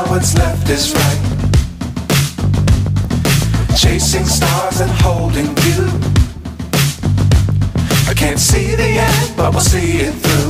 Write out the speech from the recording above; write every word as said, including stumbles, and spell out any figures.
what's left is right. Chasing stars and holding you. I can't see the end, but we'll see it through.